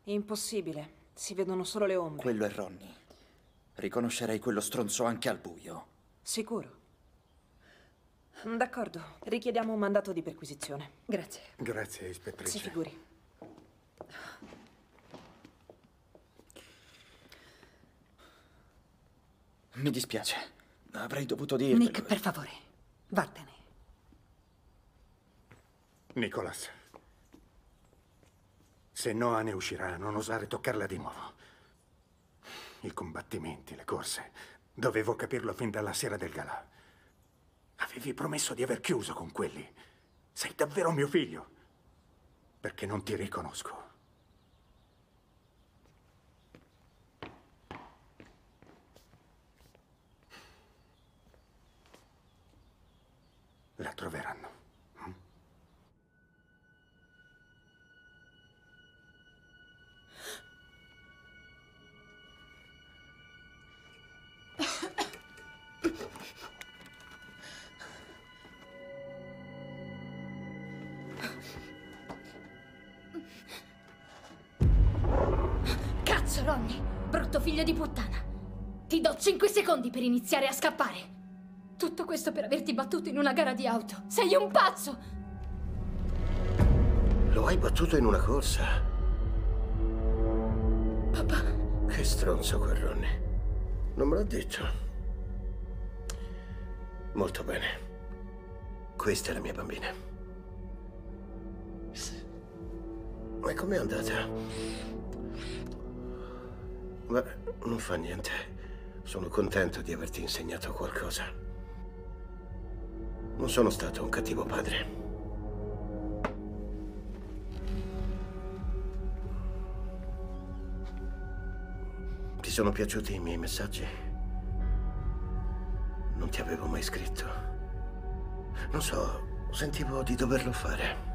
Impossibile. Si vedono solo le ombre. Quello è Ronnie. Riconoscerei quello stronzo anche al buio. Sicuro. D'accordo. Richiediamo un mandato di perquisizione. Grazie. Grazie, ispettrice. Si figuri. Mi dispiace. Avrei dovuto dirvelo. Nick, per favore, vattene. Nicholas. Se Noah ne uscirà, non osare toccarla di nuovo. I combattimenti, le corse. Dovevo capirlo fin dalla sera del galà. Avevi promesso di aver chiuso con quelli. Sei davvero mio figlio. Perché non ti riconosco. La troveranno. Cazzo, Ronnie! Brutto figlio di puttana! Ti do 5 secondi per iniziare a scappare! Tutto questo per averti battuto in una gara di auto! Sei un pazzo! Lo hai battuto in una corsa? Papà! Che stronzo quel Ronnie. Non me l'ha detto. Molto bene. Questa è la mia bambina. Ma com'è andata? Beh, non fa niente. Sono contento di averti insegnato qualcosa. Non sono stato un cattivo padre. Ti sono piaciuti i miei messaggi? Non ti avevo mai scritto. Non so, sentivo di doverlo fare.